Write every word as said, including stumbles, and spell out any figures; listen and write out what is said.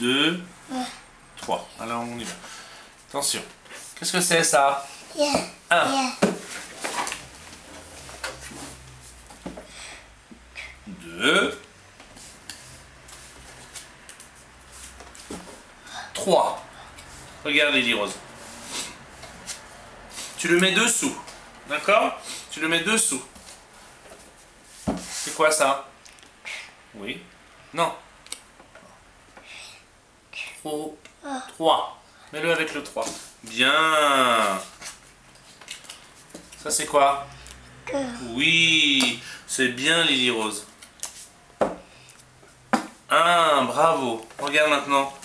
deux, trois. Alors on y va. Attention. Qu'est-ce que c'est ça? un. deux. trois. Regarde Lily Rose. Tu le mets dessous. D'accord? Tu le mets dessous. C'est quoi ça? Oui. Non. Trop. trois. Mets-le avec le trois. Bien. Ça c'est quoi? Oui. C'est bien Lily Rose. un. Bravo. Regarde maintenant.